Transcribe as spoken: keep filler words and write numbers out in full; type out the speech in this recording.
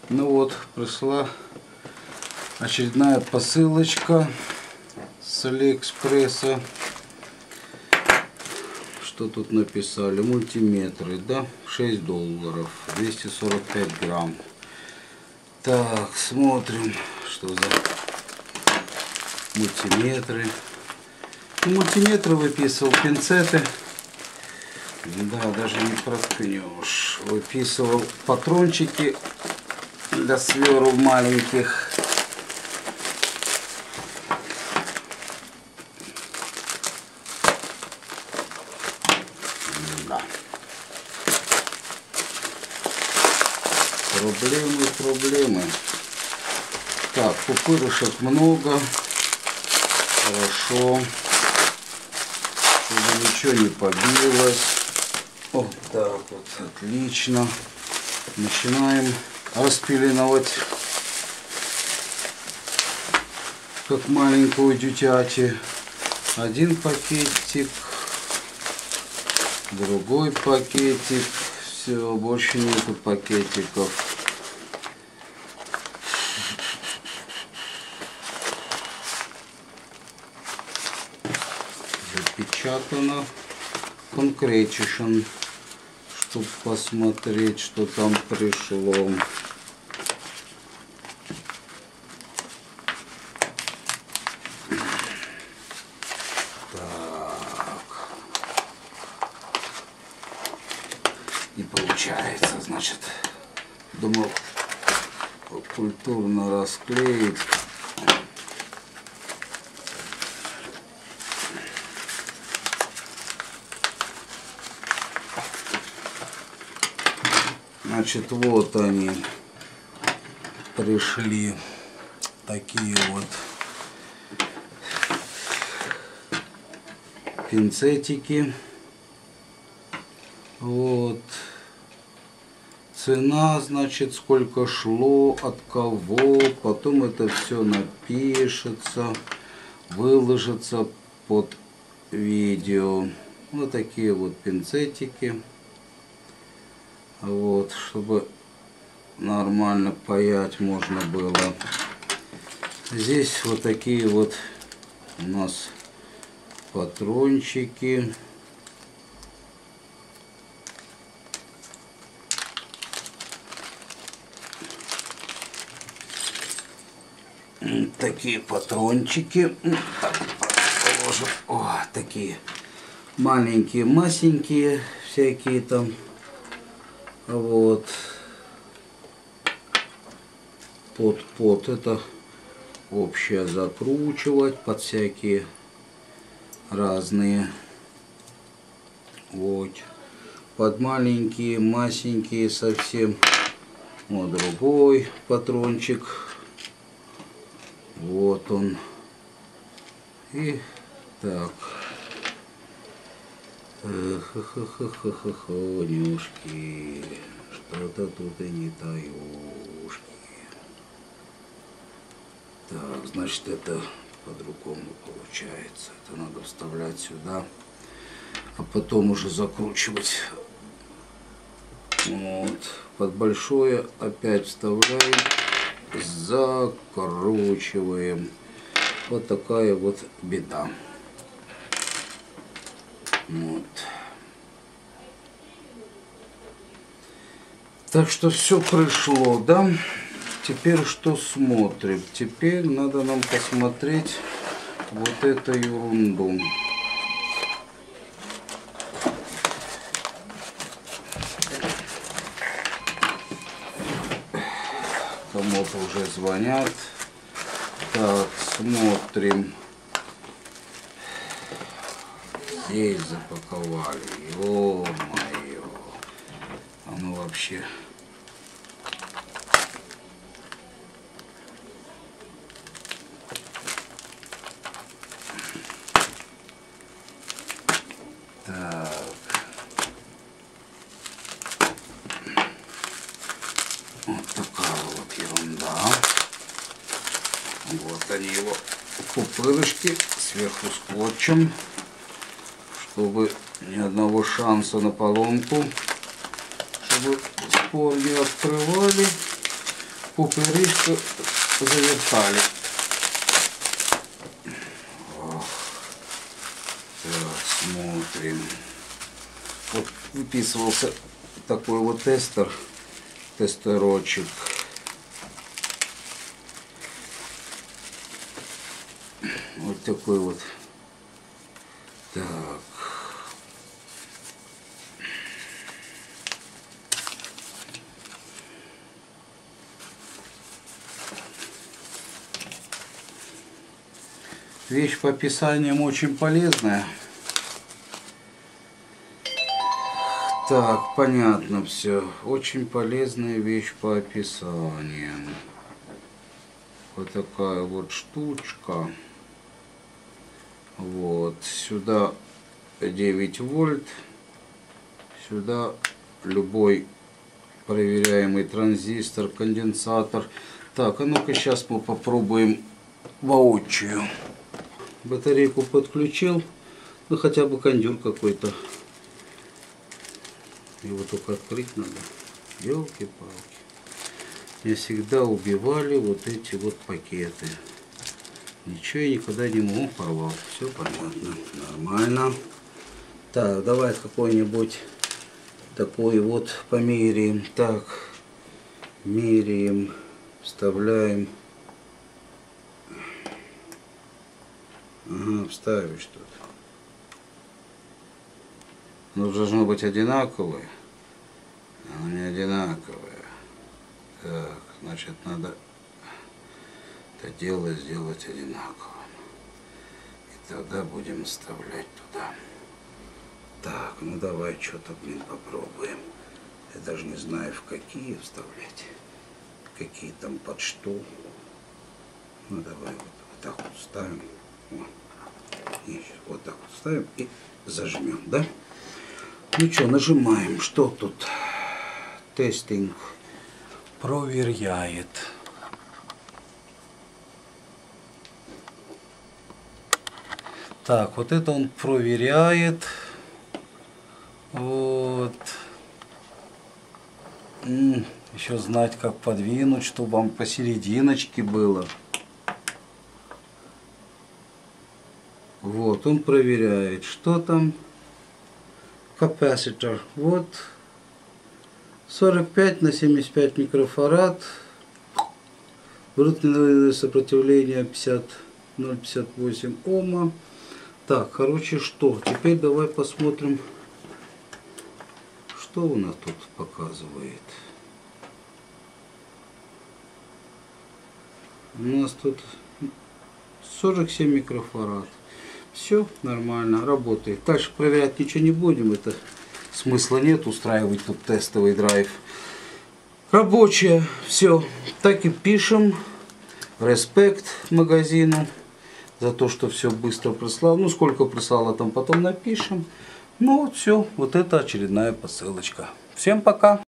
Ну вот, пришла очередная посылочка с Алиэкспресса. Что тут написали? Мультиметры, да? шесть долларов, двести сорок пять грамм. Так, смотрим, что за мультиметры. Ну, мультиметры выписывал, пинцеты. Да, даже не проткнешь. Выписывал патрончики для сверл маленьких. Да. Проблемы, проблемы. Так, пупырышек много. Хорошо. Чтобы ничего не побилось. Вот так вот, отлично. Начинаем распеленывать, как маленькую дитяти. Один пакетик, другой пакетик. Все, больше нету пакетиков. Запечатано. Concretion, чтобы посмотреть, что там пришло. Так. Не получается, значит, думал культурно расклеить. Значит, вот они пришли, такие вот пинцетики. Вот цена, значит, сколько шло, от кого, потом это все напишется, выложится под видео. Вот такие вот пинцетики. Вот, чтобы нормально паять можно было. Здесь вот такие вот у нас патрончики. Такие патрончики. Так, положим. О, такие маленькие, масенькие, всякие там. Вот. Под, под это общее закручивать под всякие разные. Вот. Под маленькие, масенькие совсем. Вот другой патрончик. Вот он. И так. Ха-ха-ха-ха-ха-ха-нюшки. Что-то тут и не таюшки. Так, значит, это по-другому получается. Это надо вставлять сюда, а потом уже закручивать. Вот. Под большое опять вставляем, закручиваем. Вот такая вот беда. Вот. Так что все пришло, да? Теперь что смотрим? Теперь надо нам посмотреть вот эту ерунду. Кому-то уже звонят. Так, смотрим. Здесь запаковали. Ё-моё. Оно вообще... Так. Вот такая вот ерунда. Вот они его пупырышки сверху скотчем, чтобы ни одного шанса на поломку, чтобы спор не открывали. пупырышку завертали. Ох. Так, смотрим. Вот выписывался такой вот тестер, тестерочек. Вот такой вот. Так. Вещь по описаниям очень полезная. Так, понятно все. Очень полезная вещь по описаниям. Вот такая вот штучка. Вот. Сюда девять вольт. Сюда любой проверяемый транзистор, конденсатор. Так, а ну-ка сейчас мы попробуем воочию. Батарейку подключил. Ну хотя бы кондюр какой-то. Его только открыть надо. Ёлки-палки. Меня всегда убивали вот эти вот пакеты. Ничего я никогда не могу порвал. Все понятно. Нормально. Так, давай какой-нибудь такой вот померяем. Так. Меряем. Вставляем. Ага, вставишь тут. Ну, должно быть одинаковое. Оно не одинаковое. Так, значит, надо это дело сделать одинаковым. И тогда будем вставлять туда. Так, ну давай что-то, блин, попробуем. Я даже не знаю, в какие вставлять. Какие там под что. Ну давай вот, вот так вот ставим. Вот. И вот так вот ставим и зажмем, да? Ну что, нажимаем. Что тут? Тестинг проверяет. Так, вот это он проверяет. Вот. М-м, еще знать, как подвинуть, чтобы вам посерединочке было. Вот, он проверяет, что там. Капаситор. Вот. сорок пять на семьдесят пять микрофарад. Внутреннее сопротивление пятьдесят ноль пятьдесят восемь ома. Так, короче, что? Теперь давай посмотрим, что у нас тут показывает. У нас тут сорок семь микрофарад. Все нормально, работает. Дальше проверять ничего не будем. Это смысла нет устраивать тут тестовый драйв. Рабочая. Все. Так и пишем. Респект магазину за то, что все быстро прислал. Ну, сколько прислало, там потом напишем. Ну, вот все. Вот это очередная посылочка. Всем пока.